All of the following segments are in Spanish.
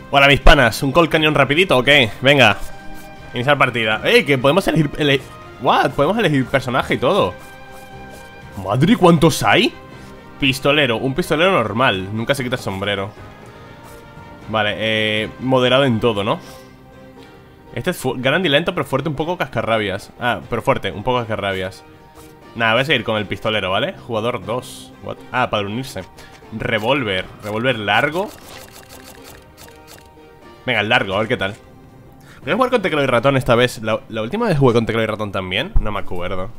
Hola mis panas, ¿un Cold Canyon rapidito o qué? Venga, iniciar partida. Que podemos elegir... What? Podemos elegir personaje y todo. Madre, ¿cuántos hay? Pistolero, un pistolero normal. Nunca se quita el sombrero. Vale, moderado en todo, ¿no? Este es grande y lento, pero fuerte, un poco cascarrabias. Ah, pero fuerte, un poco cascarrabias. Nada, voy a seguir con el pistolero, ¿vale? Jugador 2. What? Ah, para unirse. Revólver, revólver largo. Venga, el largo, a ver qué tal. Voy a jugar con teclado y ratón esta vez. ¿La última vez jugué con teclado y ratón también? No me acuerdo.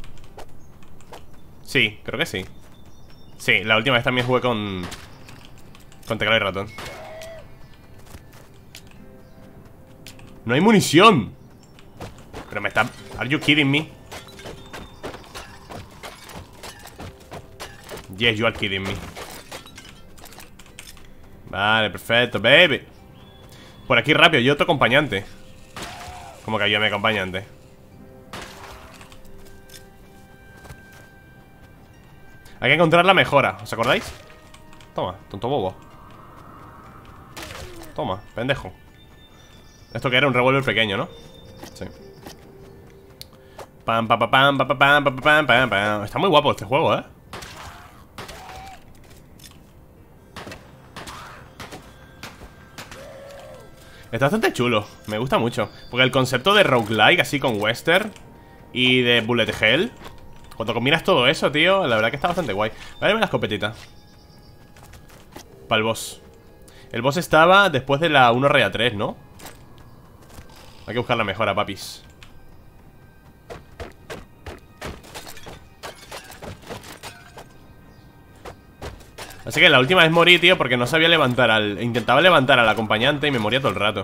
Sí, creo que sí. Sí, la última vez también jugué con teclado y ratón. ¡No hay munición! Pero me está... ¿Are you kidding me? Yes, you are kidding me. Vale, perfecto, baby. Por aquí rápido, yo otro acompañante. ¿Cómo que yo mi acompañante? Hay que encontrar la mejora, ¿os acordáis? Toma, tonto bobo. Toma, pendejo. Esto que era un revólver pequeño, ¿no? Sí. Pam, pam, pam, pam, pam, pam, pam, pam, pam, pam. Está muy guapo este juego, ¿eh? Está bastante chulo, me gusta mucho. Porque el concepto de roguelike, así con western y de bullet hell, cuando combinas todo eso, tío, la verdad que está bastante guay. Voy a darme la escopetita para el boss. El boss estaba después de la 1 raya 3, ¿no? Hay que buscar la mejora, papis. Así que la última vez morí, tío, porque no sabía levantar al... Intentaba levantar al acompañante y me moría todo el rato.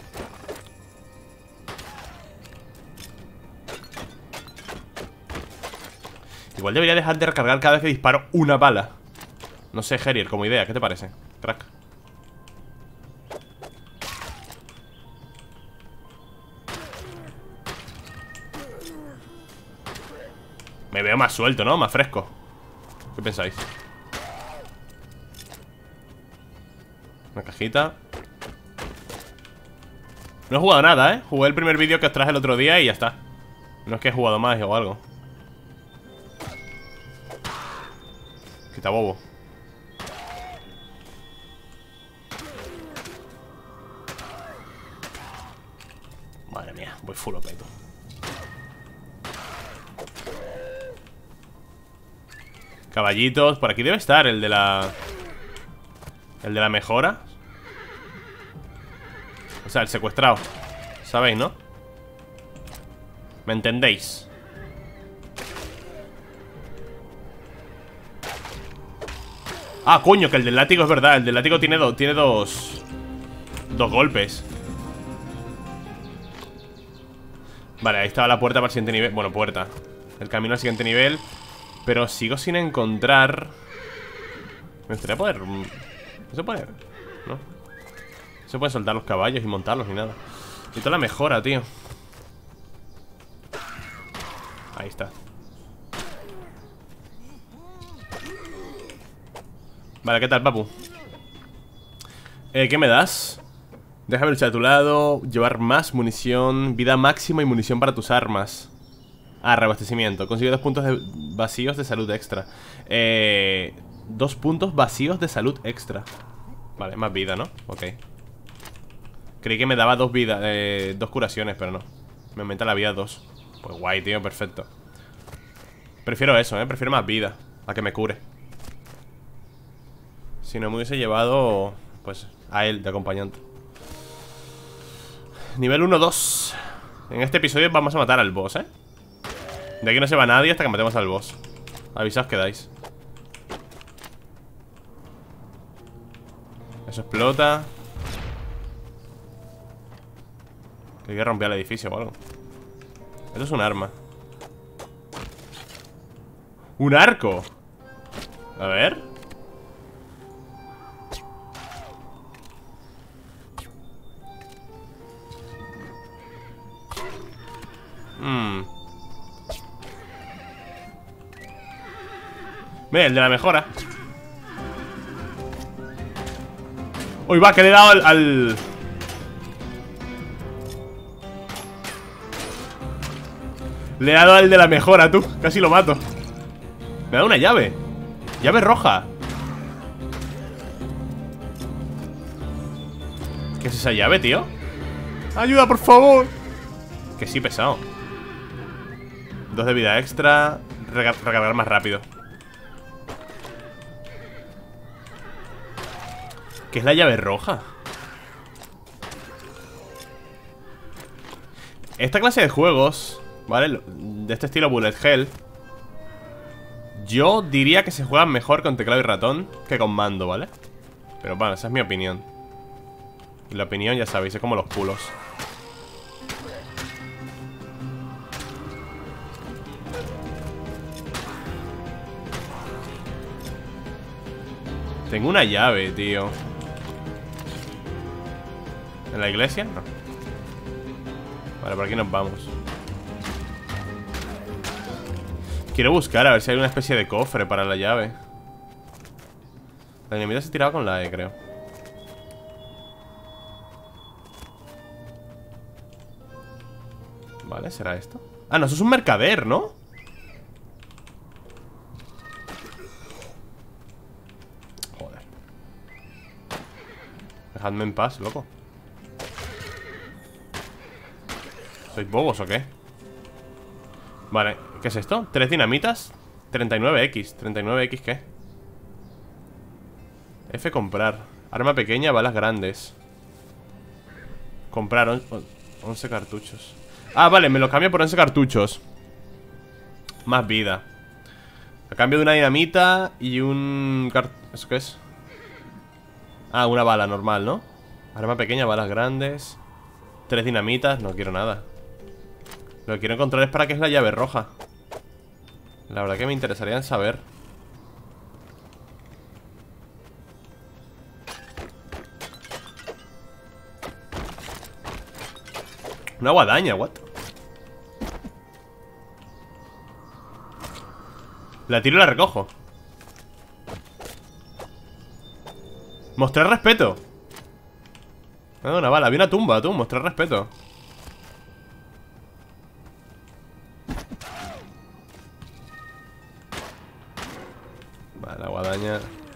Igual debería dejar de recargar cada vez que disparo una bala. No sé, Herier, como idea, ¿qué te parece? Crack. Me veo más suelto, ¿no? Más fresco. ¿Qué pensáis? Una cajita. No he jugado nada, ¿eh? Jugué el primer vídeo que os traje el otro día y ya está. No es que he jugado más o algo. Quita bobo. Madre mía, voy full OP, tú. Caballitos, por aquí debe estar el de la... El de la mejora. O sea, el secuestrado. ¿Sabéis, no? ¿Me entendéis? Ah, coño, que el del látigo es verdad. El del látigo tiene dos golpes. Vale, ahí estaba la puerta para el siguiente nivel. Bueno, puerta. El camino al siguiente nivel. Pero sigo sin encontrar... Me gustaría poder... No se puede... ¿No? No se puede soltar los caballos y montarlos ni nada. Y toda la mejora, tío. Ahí está. Vale, ¿qué tal, papu? ¿Qué me das? Déjame luchar a tu lado. Llevar más munición. Vida máxima y munición para tus armas. Ah, reabastecimiento. Consigue 2 puntos vacíos de salud extra. 2 puntos vacíos de salud extra. Vale, más vida, ¿no? Ok. Creí que me daba 2 vidas, 2 curaciones, pero no. Me aumenta la vida 2. Pues guay, tío, perfecto. Prefiero eso, prefiero más vida a que me cure. Si no me hubiese llevado, pues, a él de acompañante. Nivel 1-2. En este episodio vamos a matar al boss, De aquí no se va nadie hasta que matemos al boss. Avisaos que dais. Eso explota. Que hay que romper el edificio o algo. Eso es un arma. ¡Un arco! A ver. Mira, el de la mejora. Uy, va, que le he dado al... Le he dado al de la mejora, tú. Casi lo mato. Me da una llave. Llave roja. ¿Qué es esa llave, tío? ¡Ayuda, por favor! Que sí, pesado. 2 de vida extra. Recargar más rápido. ¿Qué es la llave roja? Esta clase de juegos, ¿vale? De este estilo Bullet Hell, yo diría que se juegan mejor con teclado y ratón que con mando, ¿vale? Pero bueno, esa es mi opinión. Y la opinión, ya sabéis, es como los culos. Tengo una llave, tío. ¿En la iglesia? No. Vale, por aquí nos vamos. Quiero buscar a ver si hay una especie de cofre para la llave. La enemiga se tiraba con la E, creo. Vale, ¿será esto? Ah, no, eso es un mercader, ¿no? Joder. Dejadme en paz, loco. ¿Sois bobos o qué? Vale, ¿qué es esto? 3 dinamitas 39X, 39X ¿qué? F comprar. Arma pequeña, balas grandes. Comprar 11 cartuchos. Ah, vale, me lo cambio por 11 cartuchos. Más vida. A cambio de una dinamita y un... ¿Eso qué es? Ah, una bala normal, ¿no? Arma pequeña, balas grandes. 3 dinamitas, no quiero nada. Lo que quiero encontrar es para qué es la llave roja. La verdad que me interesaría en saber. Una guadaña, what? La tiro y la recojo. Mostrar respeto. Me ha dado una bala, había una tumba, tú, mostrar respeto. Vale, la guadaña.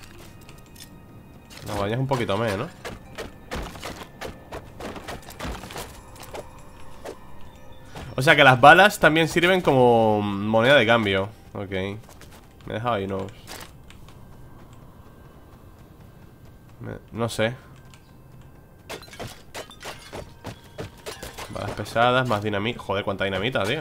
La guadaña es un poquito menos, ¿no? O sea que las balas también sirven como moneda de cambio. Ok. Me he dejado ahí, no. No sé. Balas pesadas, más dinamita. Joder, cuánta dinamita, tío.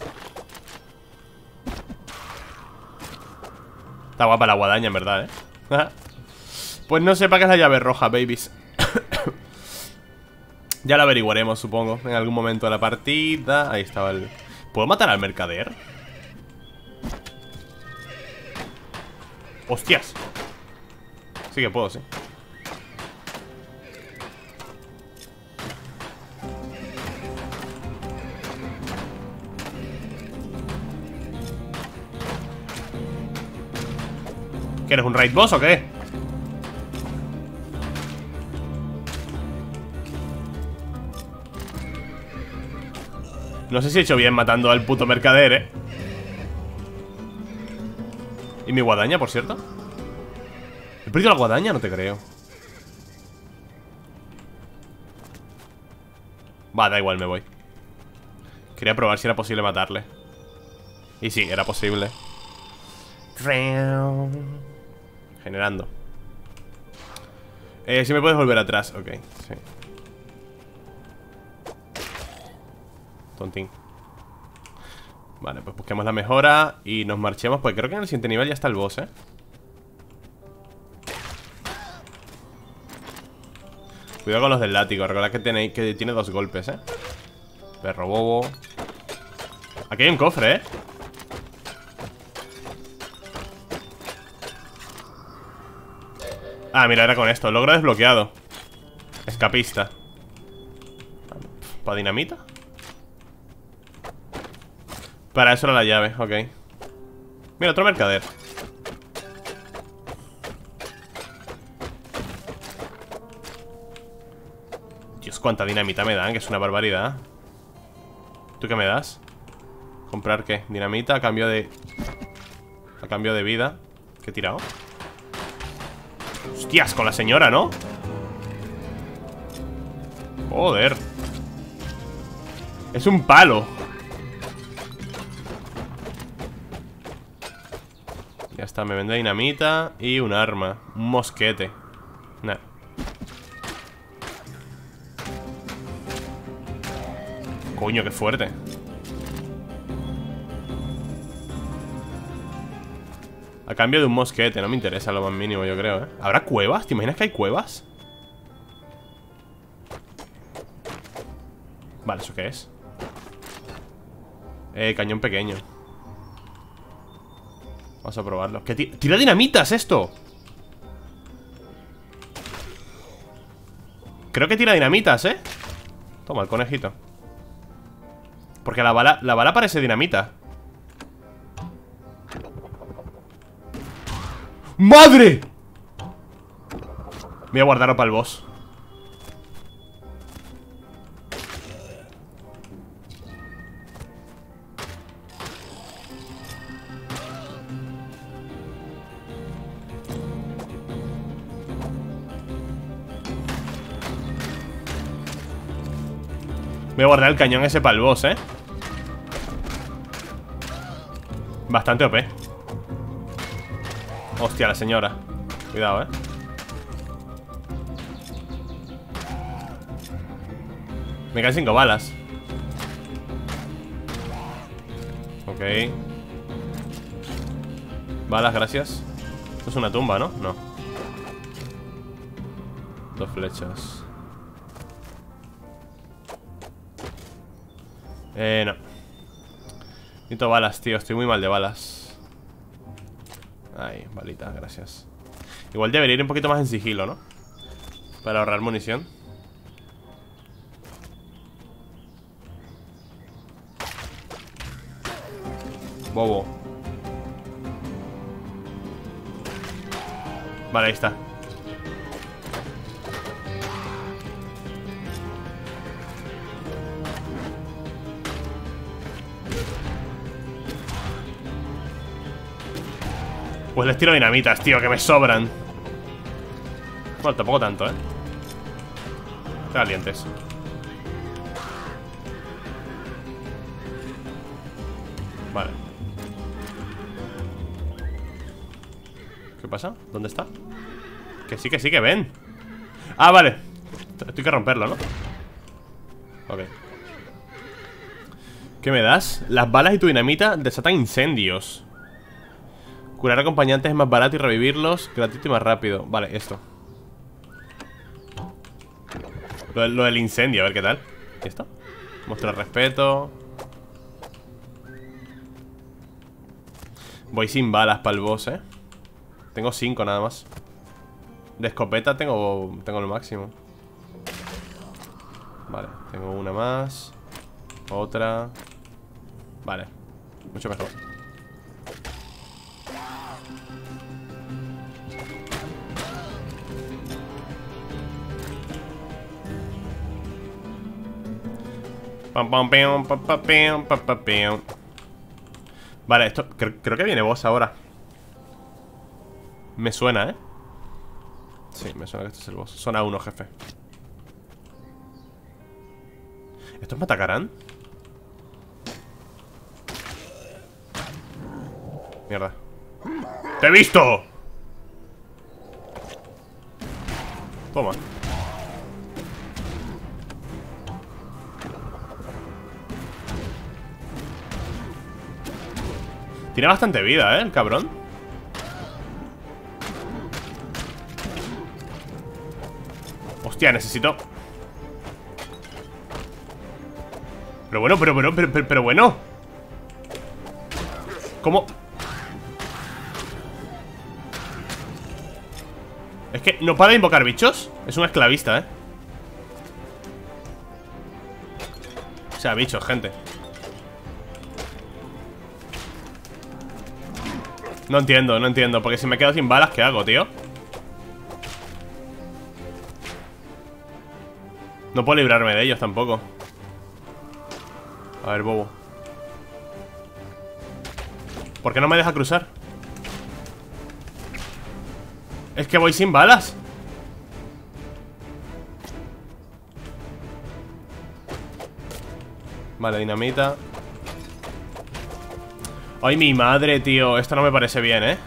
Está guapa la guadaña, en verdad, ¿eh? Pues no sé para qué es la llave roja, babies. Ya lo averiguaremos, supongo, en algún momento de la partida. Ahí estaba el... ¿Puedo matar al mercader? ¡Hostias! Sí que puedo, sí. ¿Que eres un raid boss o qué? No sé si he hecho bien matando al puto mercader, ¿eh? ¿Y mi guadaña, por cierto? ¿He perdido la guadaña? No te creo. Va, da igual, me voy. Quería probar si era posible matarle. Y sí, era posible. Generando. Si me puedes volver atrás, ok, sí. Tontín. Vale, pues busquemos la mejora y nos marchemos, pues creo que en el siguiente nivel ya está el boss, ¿eh? Cuidado con los del látigo, recordad que tiene 2 golpes, ¿eh? Perro bobo. Aquí hay un cofre, ¿eh? Ah, mira, era con esto, logro desbloqueado. Escapista. ¿Para dinamita? Para eso era la llave, ok. Mira, otro mercader. Dios, cuánta dinamita me dan, que es una barbaridad. ¿Tú qué me das? ¿Comprar qué? Dinamita a cambio de... A cambio de vida. ¿Qué he tirado? Hostias, con la señora, ¿no? Joder. Es un palo. Ya está, me vende dinamita y un arma. Un mosquete. Nah. Coño, qué fuerte. A cambio de un mosquete, no me interesa lo más mínimo, yo creo, ¿eh? ¿Habrá cuevas? ¿Te imaginas que hay cuevas? Vale, ¿eso qué es? Cañón pequeño. Vamos a probarlo. ¿Qué tira dinamitas esto? Creo que tira dinamitas, ¿eh? Toma, el conejito. Porque la bala parece dinamita. ¡Madre! Voy a guardarlo para el boss. Voy a guardar el cañón ese para el boss, ¿eh? Bastante OP. Hostia, la señora. Cuidado, ¿eh? Me quedan 5 balas. Ok. Balas, gracias. Esto es una tumba, ¿no? No. 2 flechas. No. Necesito balas, tío. Estoy muy mal de balas. Ay, balitas, gracias. Igual debería ir un poquito más en sigilo, ¿no? Para ahorrar munición. Bobo. Vale, ahí está. Pues les tiro dinamitas, tío, que me sobran. Bueno, tampoco tanto, ¿eh? Calientes. Vale. ¿Qué pasa? ¿Dónde está? Que sí, que ven. Ah, vale. Estoy que romperlo, ¿no? Ok. ¿Qué me das? Las balas y tu dinamita desatan incendios. Curar acompañantes es más barato y revivirlos gratuito y más rápido. Vale, esto. Lo del incendio, a ver qué tal. ¿Y esto? Mostrar respeto. Voy sin balas para el boss, ¿eh? Tengo 5 nada más. De escopeta tengo lo máximo. Vale, tengo una más. Otra. Vale, mucho mejor. Vale, esto creo que viene boss ahora. Me suena, ¿eh? Sí, me suena que este es el boss. Zona 1, jefe. ¿Estos me atacarán? Mierda. ¡Te he visto! Toma. Tiene bastante vida, el cabrón. Hostia, necesito... Pero bueno. ¿Cómo? Es que no para de invocar bichos. Es un esclavista, O sea, bichos, gente. No entiendo. Porque si me quedo sin balas, ¿qué hago, tío? No puedo librarme de ellos tampoco. A ver, bobo. ¿Por qué no me deja cruzar? Es que voy sin balas. Vale, dinamita. Ay, mi madre, tío. Esto no me parece bien, ¿eh?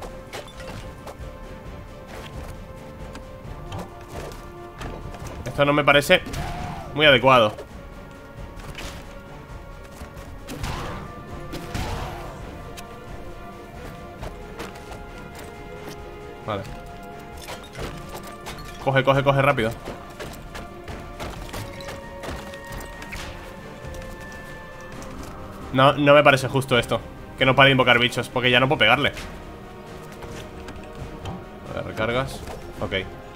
Esto no me parece muy adecuado. Vale. Coge, coge, coge rápido. No, no me parece justo esto. Que no pare de invocar bichos, porque ya no puedo pegarle. A ver, recargas. Ok.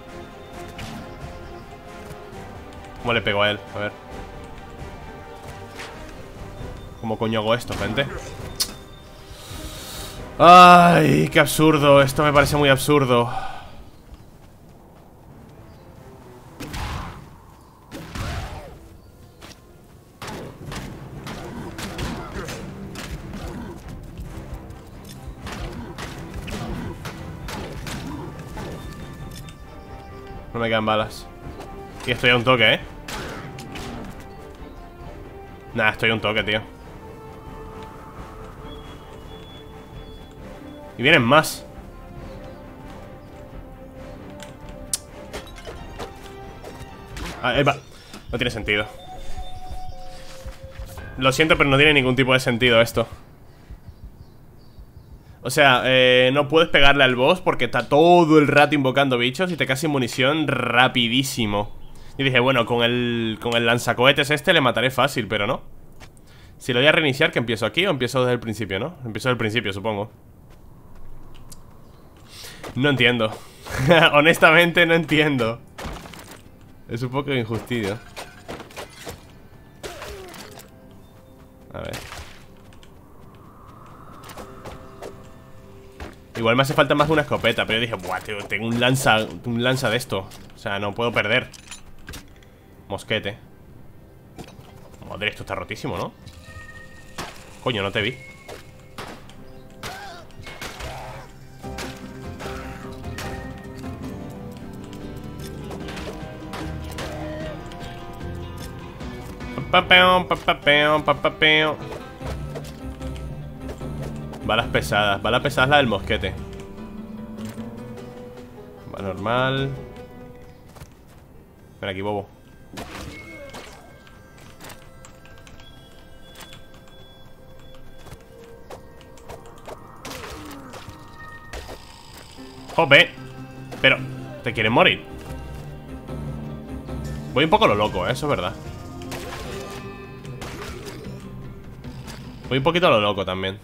¿Cómo le pego a él? A ver. ¿Cómo coño hago esto, gente? Ay, qué absurdo. Esto me parece muy absurdo. No me quedan balas. Y estoy a un toque, ¿eh? Nah, estoy a un toque, tío. Y vienen más. Ahí va. No tiene sentido. Lo siento, pero no tiene ningún tipo de sentido esto. O sea, no puedes pegarle al boss porque está todo el rato invocando bichos y te quedas sin munición rapidísimo. Y dije, bueno, con el lanzacohetes este le mataré fácil, pero no. Si lo voy a reiniciar, ¿que empiezo aquí o empiezo desde el principio, no? Empiezo desde el principio, supongo. No entiendo. Honestamente no entiendo. Es un poco injusticia. A ver. Igual me hace falta más de una escopeta, pero yo dije, buah, tío, tengo un lanza de esto. O sea, no puedo perder. Mosquete. Madre, esto está rotísimo, ¿no? Coño, no te vi. Balas pesadas. Balas pesadas la del mosquete. Va normal. Ven aquí, bobo. Jope. Pero, ¿te quieren morir? Voy un poco a lo loco, eso es verdad. Voy un poquito a lo loco también.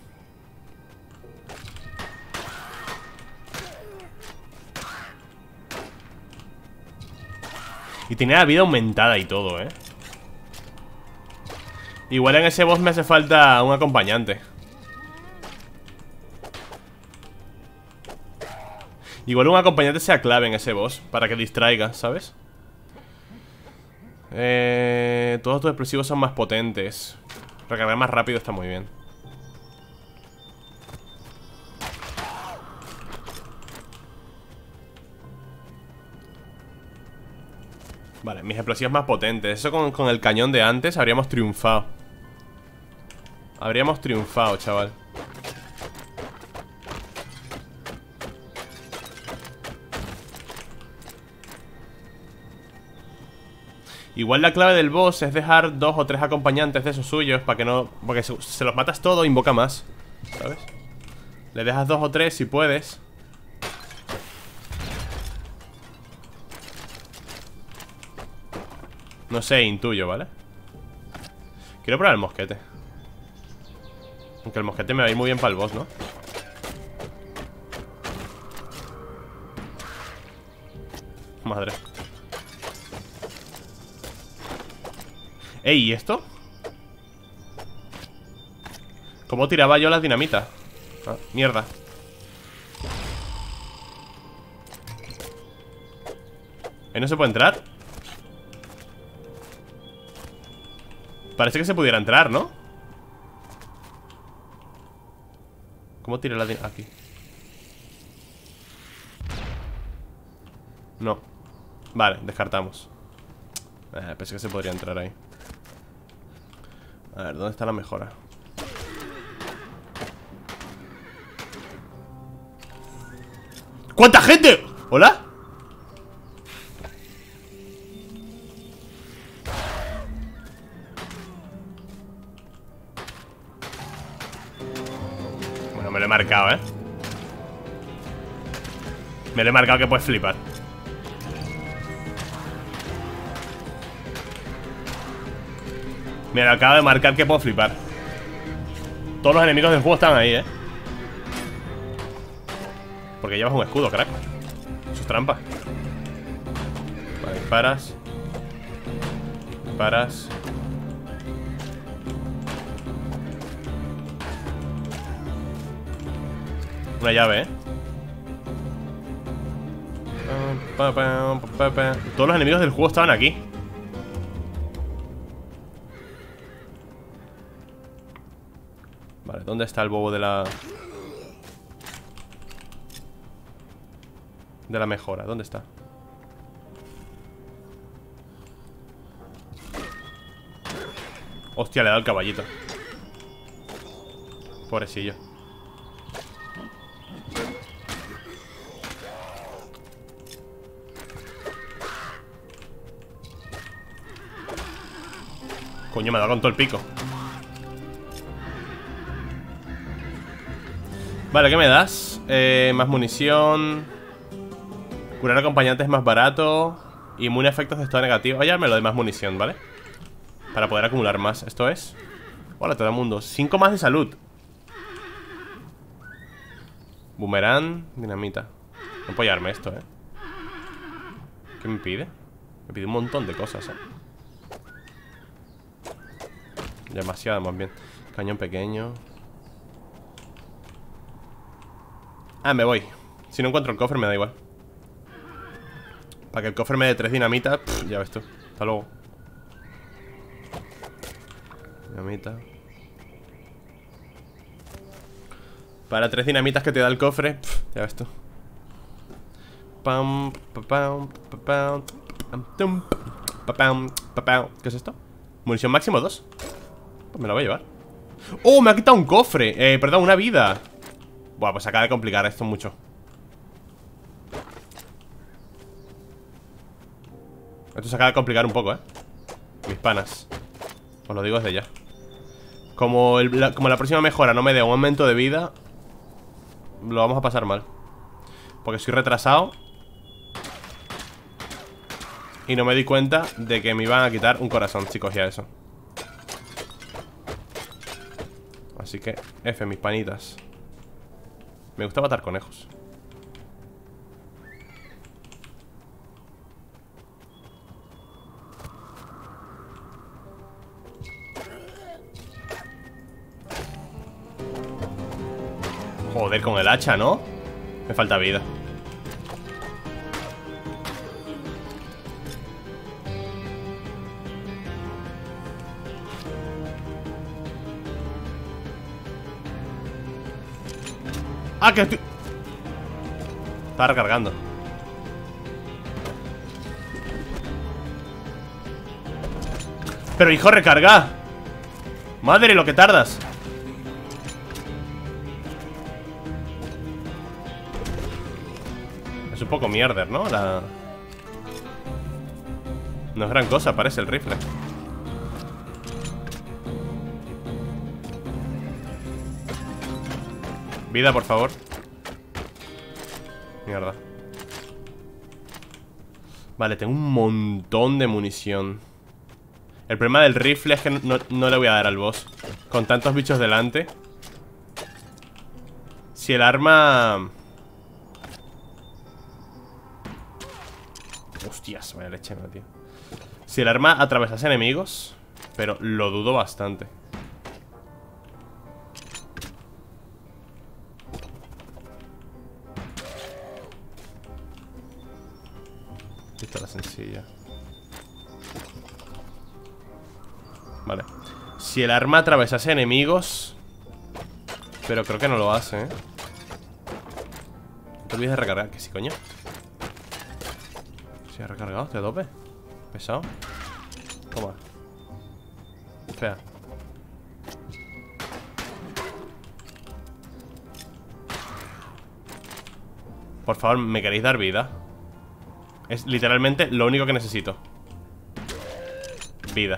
Y tiene la vida aumentada y todo, ¿eh? Igual en ese boss me hace falta un acompañante. Igual un acompañante sea clave en ese boss, para que distraiga, ¿sabes? Todos tus explosivos son más potentes. Recargar más rápido está muy bien. Vale, mis explosivos más potentes. Eso con el cañón de antes habríamos triunfado. Habríamos triunfado, chaval. Igual la clave del boss es dejar 2 o 3 acompañantes de esos suyos para que no... Porque se los matas todo, invoca más, ¿sabes? Le dejas 2 o 3 si puedes. No sé, intuyo, ¿vale? Quiero probar el mosquete. Aunque el mosquete me va a ir muy bien para el boss, ¿no? Madre. Ey, ¿y esto? ¿Cómo tiraba yo las dinamitas? Ah, mierda. ¿Ahí no se puede entrar? Parece que se pudiera entrar, ¿no? ¿Cómo tira la dinamita? Aquí. No. Vale, descartamos. Pensé que se podría entrar ahí. A ver, ¿dónde está la mejora? ¿Cuánta gente? ¿Hola? Bueno, me lo he marcado, ¿eh? Me lo he marcado que puedes flipar. Me lo acabo de marcar que puedo flipar. Todos los enemigos del juego están ahí, ¿eh? Porque llevas un escudo, crack. Eso es trampa. Vale, disparas. Disparas. Una llave, ¿eh? Todos los enemigos del juego estaban aquí. Vale, ¿dónde está el bobo de la mejora? ¿Dónde está? Hostia, le he dado el caballito. Pobrecillo. Coño, me ha dado con todo el pico. Vale, ¿qué me das? Más munición. Curar acompañante es más barato. Inmune a efectos de estado negativo. Oye, me lo de más munición, ¿vale? Para poder acumular más. Esto es. Hola, todo el mundo. 5 más de salud. Boomerang, dinamita. No puedo llevarme esto, ¿eh? ¿Qué me pide? Me pide un montón de cosas, ¿eh? Demasiado, más bien. Cañón pequeño. Ah, me voy. Si no encuentro el cofre me da igual. Para que el cofre me dé 3 dinamitas, ya ves tú. Hasta luego. Dinamita. Para 3 dinamitas que te da el cofre, ya ves tú. ¿Qué es esto? Munición máximo 2. Pues me la voy a llevar. ¡Oh! Me ha quitado un cofre. Perdón, una vida. Buah, pues acaba de complicar esto mucho. Esto se acaba de complicar un poco, mis panas. Os lo digo desde ya. Como la próxima mejora no me dé un aumento de vida, lo vamos a pasar mal. Porque soy retrasado y no me di cuenta de que me iban a quitar un corazón si cogía eso. Así que, F, mis panitas. Me gusta matar conejos. Joder, con el hacha, ¿no? Me falta vida. Ah, que estoy... Está recargando. Pero hijo, recarga. Madre, lo que tardas. Es un poco mierder, ¿no? No es gran cosa, parece el rifle. Vida, por favor. Mierda. Vale, tengo un montón de munición. El problema del rifle es que no le voy a dar al boss con tantos bichos delante. Si el arma... Hostias, vaya leche, tío. Si el arma atravesase enemigos, pero lo dudo bastante. Pistola sencilla. Vale. Si el arma atravesase enemigos. Pero creo que no lo hace, ¿eh? No te olvides de recargar, que sí, coño. ¿Se ha recargado? ¿Estoy a tope? Pesado. Toma. Fea. Por favor, ¿me queréis dar vida? Es literalmente lo único que necesito. Vida.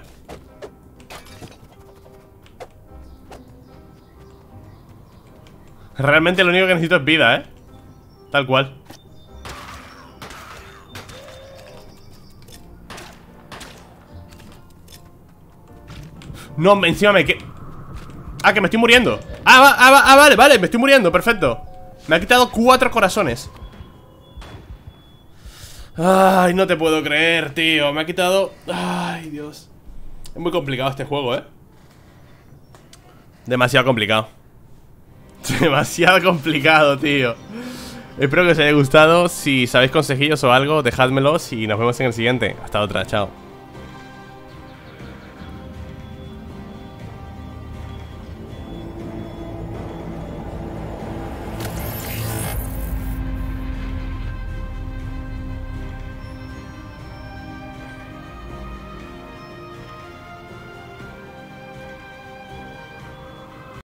Realmente lo único que necesito es vida, ¿eh? Tal cual. No, encima me que... Ah, que me estoy muriendo. Vale, me estoy muriendo, perfecto. Me ha quitado 4 corazones. Ay, no te puedo creer, tío. Me ha quitado... Ay, Dios. Es muy complicado este juego, ¿eh? Demasiado complicado. Demasiado complicado, tío. Espero que os haya gustado. Si sabéis consejillos o algo, dejádmelos y nos vemos en el siguiente. Hasta otra, chao.